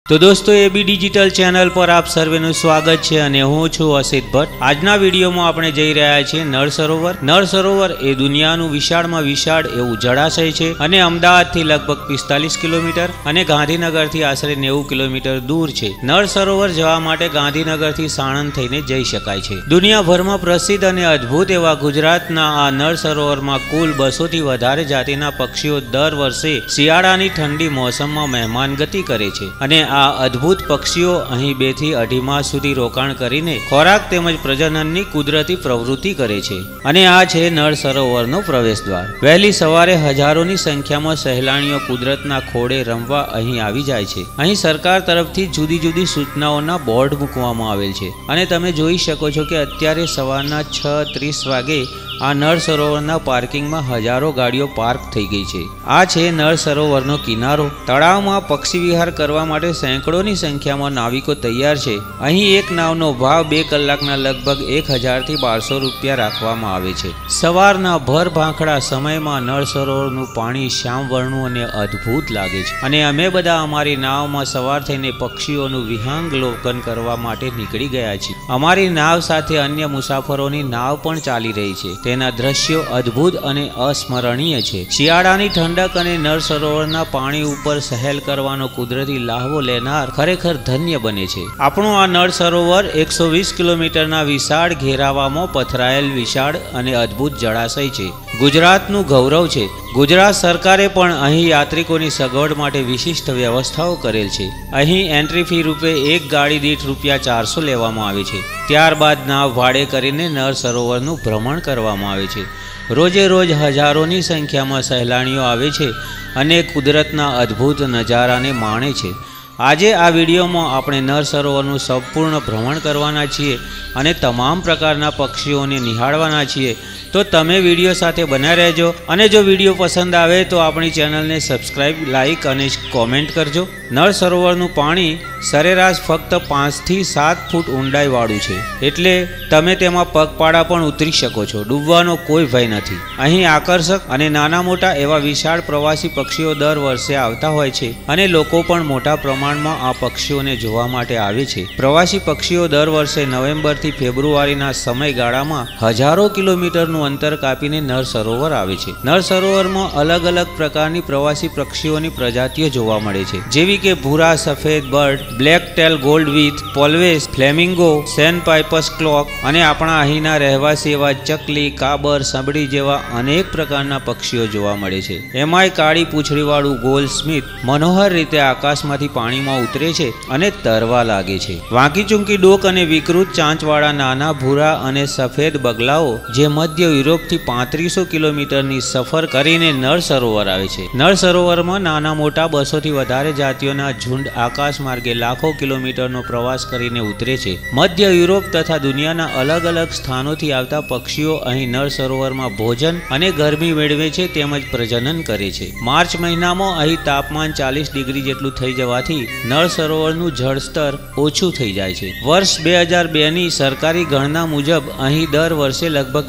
तो दोस्तों AB digital channel पर आप सर्वेનું स्वागत है અને હું છું અસિત ભટ્ટ। આજના વિડીયોમાં આપણે જઈ રહ્યા છીએ નળ સરોવર। નળ સરોવર એ દુનિયાનું વિશાળમાં વિશાળ એવું જળાશય છે અને અમદાવાદથી લગભગ 45 કિલોમીટર અને ગાંધીનગરથી આશરે 90 કિલોમીટર દૂર છે। નળ સરોવર જવા માટે ગાંધીનગરથી સાણંદ થઈને જઈ શકાય છે। દુનિયાભરમાં પ્રસિદ્ધ અને અદ્ભુત એવા ગુજરાતના આ નળ સરોવરમાં કુલ 200 થી વધારે જાતિના પક્ષીઓ દર વર્ષે શિયાળાની ઠંડી મોસમમાં મહેમાનગતિ કરે છે અને આ અદ્ભુત પક્ષીઓ અહીં 2 થી 2.5 માસ સુધી રોકાણ કરીને ખોરાક તેમજ પ્રજનનની કુદરતી પ્રવૃત્તિ કરે છે અને આ છે નળ સરોવરનો પ્રવેશ દ્વાર। વહેલી સવારે હજારોની સંખ્યામાં સહેલાણીઓ કુદરતના ખોળે રમવા અહીં આવી જાય છે। અહીં સરકાર તરફથી જુદી જુદી સૂચનાઓના બોર્ડ મૂકવામાં આવેલ છે અને તમે જોઈ શકો છો કે અત્યારે સવારના 6:30 વાગે આ નળ સરોવરના પાર્કિંગમાં હજારો ગાડીઓ પાર્ક થઈ ગઈ છે। આ છે નળ સરોવરનો કિનારો। તળાવમાં પક્ષી વિહાર કરવા માટે સેંકડોની સંખ્યામાં નાવિકો તૈયાર છે। અહીં એક નાવનો ભાવ 2 કલાકના લગભગ 1000 થી 1200 રૂપિયા રાખવામાં આવે છે। સવારના ભર ભાંખડા સમયમાં નળ સરોવરનું પાણી શ્યામ વર્ણનું અને અદ્ભુત લાગે છે અને અમે બધા અમારી નાવમાં સવાર થઈને પક્ષીઓનું વિહંગાવલોકન કરવા માટે નીકળી ગયા છીએ। અમારી નાવ સાથે અન્ય મુસાફરોની નાવ પણ ચાલી રહી છે। તેના દ્રશ્યો અદ્ભુત અને અસ્મરણીય છે। શિયાળાની ઠંડક અને નળ સરોવરના પાણી ઉપર સહેલ કરવાનો કુદરતી લાહવો લેનાર ખરેખર ધન્ય બને છે। આપણું આ નળ સરોવર 120 કિલોમીટરના વિશાળ ઘેરાવામાં પથરાયેલ વિશાળ અને અદ્ભુત જળાશય છે। ગુજરાતનું ગૌરવ છે। ગુજરાત સરકારે પણ અહીં યાત્રિકોની સગવડ માટે વિશિષ્ટ વ્યવસ્થાઓ કરેલ છે। અહીં એન્ટ્રી ફી રૂપે એક ગાડી દીઠ ₹400 લેવામાં આવે છે। ત્યારબાદ નાવ ભાડે કરીને નળ સરોવરનું ભ્રમણ કરવામાં આવે છે। રોજે રોજ હજારોની સંખ્યામાં સહેલાણીઓ આવે છે અને કુદરતના અદ્ભુત નજારાને માણે છે। આજે આ વિડીયોમાં આપણે નળ સરોવરનું સંપૂર્ણ ભ્રમણ કરવાના છીએ અને તમામ પ્રકારના પક્ષીઓને નિહાળવાના છીએ। તો તમે વિડીયો સાથે બન્યા રહેજો અને જો વિડીયો પસંદ આવે તો આપણી ચેનલને સબસ્ક્રાઇબ, લાઇક અને કોમેન્ટ કરજો। નળ સરોવરનું પાણી સરેરાશ ફક્ત 5 થી 7 ફૂટ ઊંડાઈવાળું છે, એટલે તમે તેમાં પગપાળા પણ ઉતરી શકો છો। ડૂબવાનો કોઈ ભય નથી। અહીં આકર્ષક અને નાના મોટા એવા વિશાળ પ્રવાસી પક્ષીઓ દર વર્ષે આવતા હોય છે અને લોકો પણ મોટા પ્રમાણમાં આ પક્ષીઓને જોવા માટે આવે છે। પ્રવાસી પક્ષીઓ દર વર્ષે નવેમ્બરથી ફેબ્રુઆરીના સમયગાળામાં હજારો કિલોમીટરનું અંતર કાપીને નળ સરોવર આવે છે। નળ સરોવરમાં અલગ અલગ પ્રકારની પ્રવાસી પક્ષીઓની પ્રજાતિઓ જોવા મળે છે, જેવી કે ભૂરા સફેદ બર્ડ, બ્લેક ટેલ ગોલ્ડવિથ, પોલ્વેસ, ફ્લેમિંગો, સેન્ડપાઇપર્સ ક્લોક અને આપણા અહીંના રહેવાસી એવા ચકલી, કાબર, સંભળી જેવા અનેક પ્રકારના પક્ષીઓ જોવા મળે છે। એમાંય કાળી પૂંછડીવાળું ગોલ્ડસ્મિથ મનોહર રીતે આકાશમાંથી પાણીમાં ઉતરે છે અને તરવા લાગે છે। વાંકી ચૂંકી ડોક અને વિકૃત ચાંચવાળા નાના ભૂરા અને સફેદ બગલાઓ જે મધ્ય યુરોપથી 3500 કિલોમીટરની સફર કરીને નળ સરોવર આવે છે। નળ સરોવરમાં નાના મોટા 200 થી વધારે જાતિઓના ઝુંડ આકાશ માર્ગે લાખો કિલોમીટરનો પ્રવાસ કરીને ઉતરે છે। મધ્ય યુરોપ તથા દુનિયાના અલગ અલગ સ્થાનોથી આવતા પક્ષીઓ અહીં નળ સરોવરમાં ભોજન અને ગરમી મેળવે છે તેમજ પ્રજનન કરે છે। માર્ચ મહિનામાં અહીં તાપમાન 40 ડિગ્રી જેટલું થઈ જવાથી નળ સરોવરનું જળસ્તર ઓછું થઈ જાય છે। વર્ષ 2002ની સરકારી ગણના મુજબ અહીં દર વર્ષે લગભગ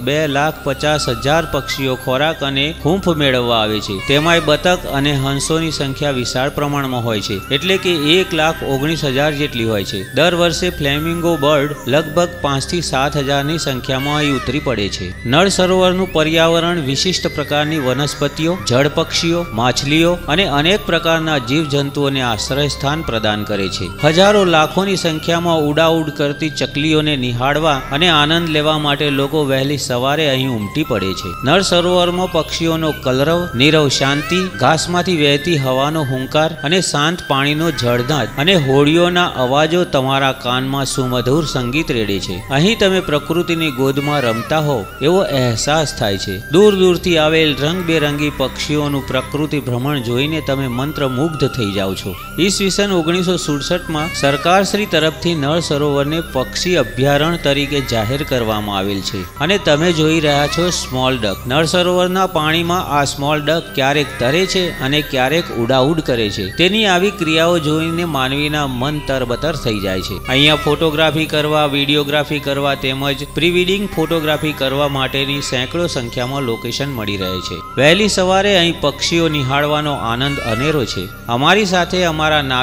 2,50,000 પક્ષીઓ ખોરાક અને હૂંફ મેળવવા આવે છે। તેમાંય બતક અને હંસોની સંખ્યા વિશાળ પ્રમાણમાં હોય છે, એટલે કે 1,19,000 જેટલી હોય છે। દર વર્ષે ફ્લેમિંગો બર્ડ લગભગ 5 થી 7,000ની સંખ્યામાં અહીં ઉતરી પડે છે। નળ સરોવરનું પર્યાવરણ વિશિષ્ટ પ્રકારની વનસ્પતિઓ, જળ પક્ષીઓ, માછલીઓ અને અનેક પ્રકારના જીવજંતુઓને આશ્રય સ્થાન પ્રદાન કરે છે। હજારો લાખોની સંખ્યામાં ઉડાઉડ કરતી ચકલીઓને નિહાળવા અને આનંદ લેવા માટે લોકો વહેલી સવારે અહીં ઉમટી પડે છે। નળ સરોવરમાં પક્ષીઓનો કલરવ, નીરવ શાંતિ, ઘાસમાંથી વહેતી હવાનો હુંકાર અને શાંત પાણીનો જળનાદ અને હોડીઓના અવાજો તમારા કાનમાં સુમધુર સંગીત રેડે છે। અહીં તમે પ્રકૃતિની ગોદમાં રમતા હો એવો અહેસાસ થાય છે। દૂર દૂરથી આવેલ રંગબેરંગી પક્ષીઓનું પ્રકૃતિ ભ્રમણ જોઈને તમે મંત્રમુગ્ધ થઈ જાઓ છો। ઈસવીસન 1967માં સરકારશ્રી તરફથી નળ સરોવરને પક્ષી અભયારણ્ય તરીકે જાહેર કરવામાં આવેલ છે અને તમે જોઈ રહ્યા છો સ્મોલ ડક। નળ સરોવરના પાણીમાં આ સ્મોલ ડક ક્યારેક તરે છે અને ક્યારેક ઉડાઉડ કરે છે। તેની આવી ક્રિયાઓ જોઈને માનવીના મન તરબતર થઈ જાય છે। અહીંયા ફોટોગ્રાફી કરવા, વિડીયોગ્રાફી કરવા તેમજ પ્રી વેડિંગ ફોટોગ્રાફી કરવા માટેની સેંકડો સંખ્યામાં લોકેશન મળી રહે છે। વહેલી સવારે અહીં પક્ષીઓ નિહાળવાનો આનંદ અનેરો છે। અમારી સાથે અમારા નાવિક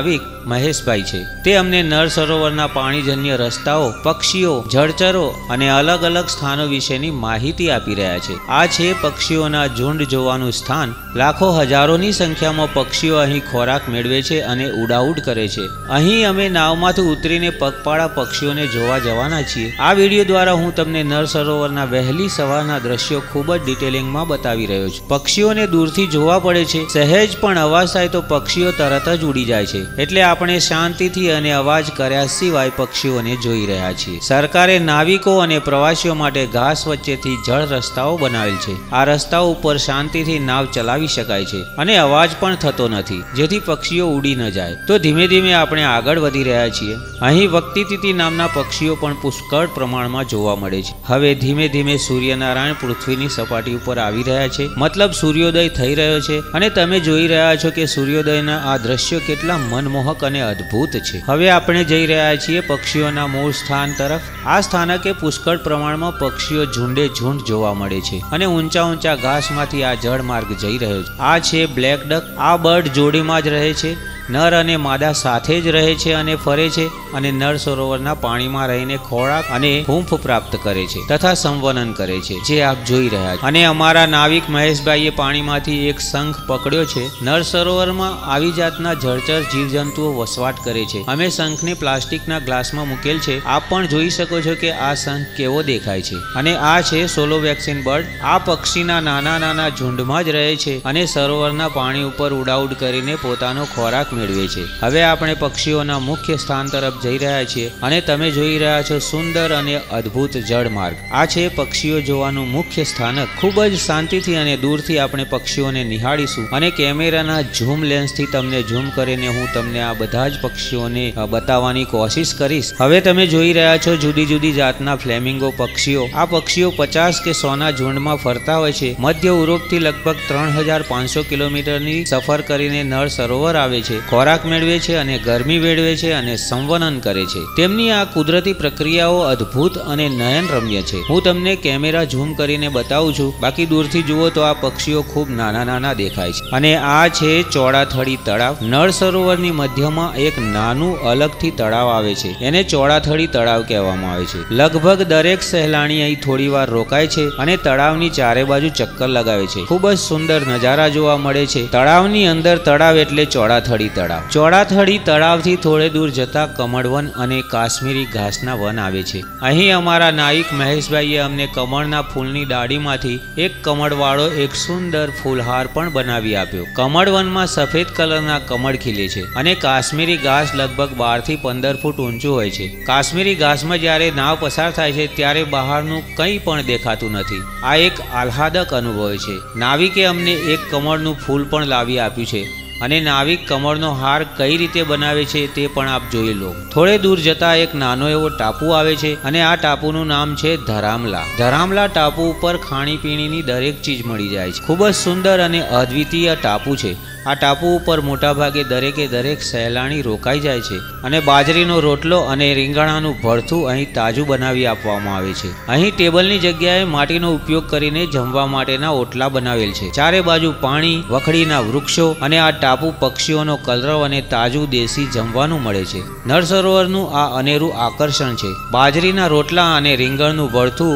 મહેશભાઈ છે. તે અમને નળ સરોવરના પાણીજન્ય રસ્તાઓ, પક્ષીઓ, જળચરો અને અલગ અલગ સ્થાનો વિશેની માહિતી આપી રહ્યા છે. આ છે પક્ષીઓના ઝુંડ જોવાનું સ્થાન. લાખો હજારોની સંખ્યામાં પક્ષીઓ અહીં ખોરાક મેળવે છે અને ઉડાઉડ કરે છે. અહીં અમે નાવમાંથી ઉતરીને પગપાળા પક્ષીઓને જોવા જવાના છીએ. આ વિડીયો દ્વારા હું તમને નળ સરોવરના વહેલી સવારના દ્રશ્યો ખૂબ જ ડિટેલિંગમાં બતાવી રહ્યો છું. પક્ષીઓને દૂરથી જોવા પડે છે. સહેજ પણ અવાજ થાય તો પક્ષીઓ તરત જ ઉડી જાય છે. એટલે આપણે શાંતિથી અને અવાજ કર્યા સિવાય પક્ષીઓને જોઈ રહ્યા છીએ. સરકારે નાવિકો અને પ્રવાસીઓ માટે ઘાસ વચ્ચેથી જળ રસ્તાઓ બનાવેલ છે. આ રસ્તાઓ ઉપર શાંતિથી નાવ ચલાવી શકાય છે અને અવાજ પણ થતો નથી, જેથી પક્ષીઓ ઉડી ન જાય. તો ધીમે ધીમે આપણે આગળ વધી રહ્યા છીએ. અહીં વક્તિતિથિ નામના પક્ષીઓ પણ પુષ્કળ પ્રમાણમાં જોવા મળે છે. હવે ધીમે ધીમે સૂર્યનારાયણ પૃથ્વીની સપાટી ઉપર આવી રહ્યા છે. મતલબ સૂર્યોદય થઈ રહ્યો છે અને તમે જોઈ રહ્યા છો કે સૂર્યોદયના આ દ્રશ્યો કેટલા મનમોહક અને અદ્ભુત છે. હવે આપણે જઈ રહ્યા છીએ પક્ષીઓના મૂળ સ્થાન તરફ. આ સ્થાનકે પુષ્કળ પ્રમાણમાં પક્ષીઓ ઝુંડે ઝુંડ જોવા મળે છે અને ઊંચા ઊંચા ઘાસમાંથી આ જળ માર્ગ જઈ રહ્યો છે. આ છે બ્લેક ડક. આ બર્ડ જોડીમાં જ રહે છે. નર અને માદા સાથે જ રહે છે અને ફરે છે અને નળ સરોવરના પાણીમાં રહીને ખોરાક અને હૂંફ પ્રાપ્ત કરે છે તથા સંવનન કરે છે, જે આપ જોઈ રહ્યા છો. અને અમારા નાવિક મહેશભાઈએ પાણીમાંથી એક શંખ પકડ્યો છે. નળ સરોવરમાં આવી જાતના જળચર જીવજંતુઓ વસવાટ કરે છે. અમે શંખને પ્લાસ્ટિકના ગ્લાસમાં મૂકેલ છે. આપ પણ જોઈ શકો છો કે આ શંખ કેવો દેખાય છે. અને આ છે સોલો વેક્સિન બર્ડ. આ પક્ષીના નાના નાના ઝુંડમાં જ રહે છે અને સરોવરના પાણી ઉપર ઉડાઉડ કરીને પોતાનો ખોરાક મેળવે છે. હવે આપણે પક્ષીઓના મુખ્ય સ્થાન તરફ જઈ રહ્યા છીએ અને તમે જોઈ રહ્યા છો સુંદર અને અદ્ભુત જળમાર્ગ. આ છે પક્ષીઓ જોવાનું મુખ્ય સ્થાનક. ખૂબ જ શાંતિથી અને દૂરથી આપણે પક્ષીઓને નિહાળીશું અને કેમેરાના ઝૂમ લેન્સથી તમને ઝૂમ કરીને હું તમને આ બધા જ પક્ષીઓને બતાવવાની કોશિશ કરીશ. હવે તમે જોઈ રહ્યા છો જુદી જુદી જાતના ફ્લેમિંગો પક્ષીઓ. આ પક્ષીઓ 50 કે 100ના ઝુંડમાં ફરતા હોય છે. મધ્ય યુરોપથી લગભગ 3500 કિલોમીટરની સફર કરીને નળ સરોવર આવે છે, ખોરાક મેળવે છે અને ગરમી મેળવે છે અને સંવનન કરે છે. તેમની આ કુદરતી પ્રક્રિયાઓ અદ્ભુત અને નયનરમ્ય છે. હું તમને કેમેરા ઝૂમ કરીને બતાવું છું. બાકી દૂરથી જુઓ તો આ પક્ષીઓ ખૂબ નાના નાના દેખાય છે. અને આ છે ચોળાથડી તળાવ. નળ સરોવરની મધ્યમાં એક નાનું અલગથી તળાવ આવે છે. એને ચોળાથડી તળાવ કહેવામાં આવે છે. લગભગ દરેક સહેલાણી અહીં થોડી વાર રોકાય છે અને તળાવની ચારે બાજુ ચક્કર લગાવે છે. ખૂબ જ સુંદર નજારા જોવા મળે છે. તળાવની અંદર તળાવ એટલે ચોળાથડી તળાવ. ચોળાથડી તળાવથી થોડે દૂર જતા કમળવન અને કાશ્મીરી ઘાસના વન આવે છે. અહીં અમારા નાવિક મહેશભાઈએ અમને કમળના ફૂલની ડાળીમાંથી એક કમળવાળો એક સુંદર ફૂલહાર પણ બનાવી આપ્યો. કમળવનમાં સફેદ કલરના કમળ ખીલે છે અને કાશ્મીરી ઘાસ લગભગ 12 થી 15 ફૂટ ઊંચું હોય છે. કાશ્મીરી ઘાસમાં જ્યારે નાવ પસાર થાય છે ત્યારે બહારનું કંઈ પણ દેખાતું નથી. આ એક આહ્લાદક અનુભવ છે. નાવિકે અમને એક કમળનું ફૂલ પણ લાવી આપ્યું છે અને નાવિક કમળનો હાર કઈ રીતે બનાવે છે તે પણ આપ જોઈ લો. થોડે દૂર જતા એક નાનો એવો ટાપુ આવે છે અને આ ટાપુનું નામ છે ધરામલા. ધરામલા ટાપુ ઉપર ખાણીપીણીની દરેક ચીજ મળી જાય છે. ખૂબ જ સુંદર અને અદ્વિતીય ટાપુ છે. આ ટાપુ ઉપર મોટાભાગે દરેકે દરેક સહેલાણી રોકાઈ જાય છે અને બાજરીનો રોટલો અને રીંગણાનું ભરથું અહીં તાજું બનાવી આપવામાં આવે છે. અહીં ટેબલની જગ્યાએ માટીનો ઉપયોગ કરીને જમવા માટેના ઓટલા બનાવેલ છે. ચારે બાજુ પાણી, વખડીના વૃક્ષો અને આ ટાપુ પક્ષીઓનો કલરવ અને તાજું દેશી જમવાનું મળે છે. નળ સરોવરનું આ અનેરું આકર્ષણ છે. બાજરીના રોટલા અને રીંગણનું ભરથું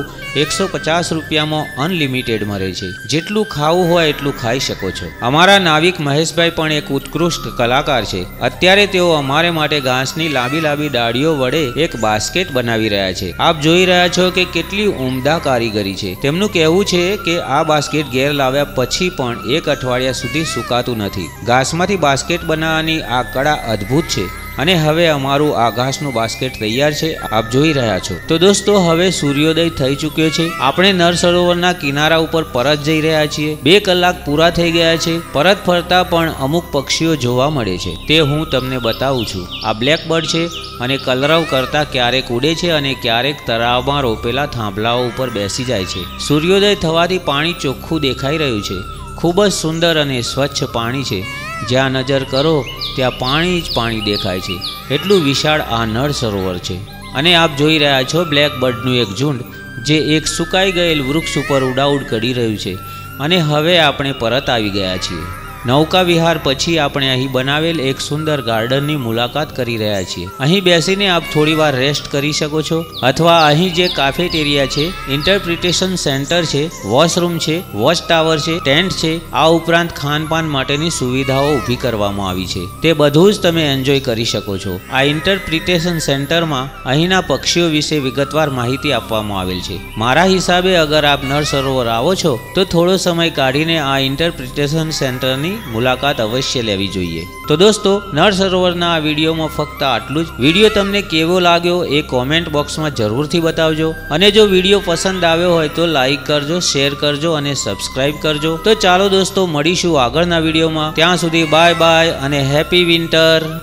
150 રૂપિયામાં અનલિમિટેડ મળે છે. જેટલું ખાવું હોય એટલું ખાઈ શકો છો. અમારા નાવિક મહેશભાઈ પણ એક ઉત્કૃષ્ટ કલાકાર છે. અત્યારે તેઓ અમારે માટે ઘાસની લાંબી લાંબી ડાળીઓ વડે એક બાસ્કેટ બનાવી રહ્યા છે. આપ જોઈ રહ્યા છો કે કેટલી ઉમદા કારીગરી છે. તેમનું કહેવું છે કે આ બાસ્કેટ ઘેર લાવ્યા પછી પણ 1 અઠવાડિયા સુધી સુકાતું નથી. ઘાસમાંથી બાસ્કેટ બનાવવાની આ કળા અદ્ભુત છે. અને હવે અમારું આ ઘાસનું બાસ્કેટ તૈયાર છે, આપ જોઈ રહ્યા છો. તો દોસ્તો, હવે સૂર્યોદય થઈ ચૂક્યો છે. આપણે નળ સરોવરના કિનારા ઉપર પરત જઈ રહ્યા છીએ. 2 કલાક પૂરા થઈ ગયા છે. પરત ફરતા પણ અમુક પક્ષીઓ જોવા મળે છે. તે હું તમને બતાવું છું. આ બ્લેકબર્ડ છે અને કલરવ કરતા ક્યારેક ઉડે છે અને ક્યારેક તળાવમાં રોપેલા થાંભલાઓ ઉપર બેસી જાય છે. સૂર્યોદય થવાથી પાણી ચોખ્ખું દેખાઈ રહ્યું છે. ખૂબ જ સુંદર અને સ્વચ્છ પાણી છે. જ્યાં નજર કરો ત્યાં પાણી જ પાણી દેખાય છે. એટલું વિશાળ આ નળ સરોવર છે. અને આપ જોઈ રહ્યા છો બ્લેકબર્ડનું એક ઝુંડ જે એક સુકાઈ ગયેલ વૃક્ષ ઉપર ઉડાઉડ કરી રહ્યું છે. અને હવે આપણે પરત આવી ગયા છીએ. નૌકા વિહાર પછી આપણે અહીં બનાવેલ એક સુંદર ગાર્ડનની મુલાકાત કરી રહ્યા છીએ। અહીં બેસીને આપ થોડીવાર રેસ્ટ કરી શકો છો અથવા અહીં જે કાફેટેરિયા છે, ઇન્ટરપ્રિટેશન સેન્ટર છે, વોશરૂમ છે, વોચ ટાવર છે, ટેન્ટ છે, આ ઉપરાંત ખાનપાન માટેની સુવિધાઓ ઊભી કરવામાં આવી છે, તે બધું જ તમે એન્જોય કરી શકો છો। આ ઇન્ટરપ્રિટેશન સેન્ટરમાં અહીંના પક્ષીઓ વિશે વિગતવાર માહિતી આપવામાં આવેલ છે। મારા હિસાબે અગર આપ નળ સરોવર આવો છો તો થોડો સમય કાઢીને આ ઇન્ટરપ્રિટેશન સેન્ટરની મુલાકાત અવશ્ય લેવી જોઈએ। તો દોસ્તો, નળ સરોવરના આ વિડીયોમાં ફક્ત આટલું જ। વિડીયો તમને કેવો લાગ્યો એ કોમેન્ટ બોક્સમાં જરૂરથી બતાવજો અને જો વિડીયો પસંદ આવ્યો હોય તો લાઈક કરજો, શેર કરજો અને સબસ્ક્રાઇબ કરજો। તો ચાલો દોસ્તો, મળીશું આગળના વિડીયોમાં। ત્યાં સુધી બાય બાય અને હેપી વિન્ટર।